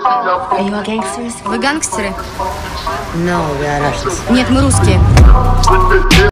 Are you all gangsters? Вы гангстеры? No, we are Russians. Нет, мы русские.